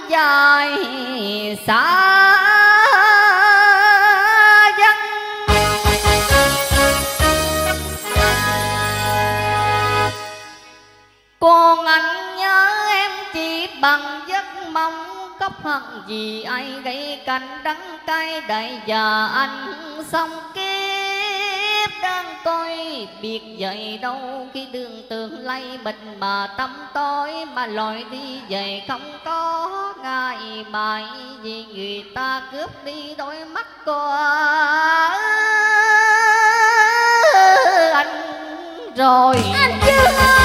dài xa dân. Còn anh nhớ em chỉ bằng giấc mong, cốc hận gì ai gây cành đắng cay đại già anh xong kiếp đang coi biệt dậy đâu khi đường tường lay mình mà tâm tối mà lội đi về không có ngày mai vì người ta cướp đi đôi mắt của anh rồi. Anh chưa